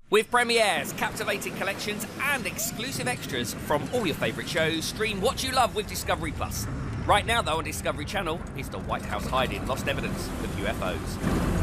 With premieres, captivating collections and exclusive extras from all your favourite shows, stream what you love with Discovery Plus. Right now though on Discovery Channel is the White House hide-in Lost Evidence with UFOs.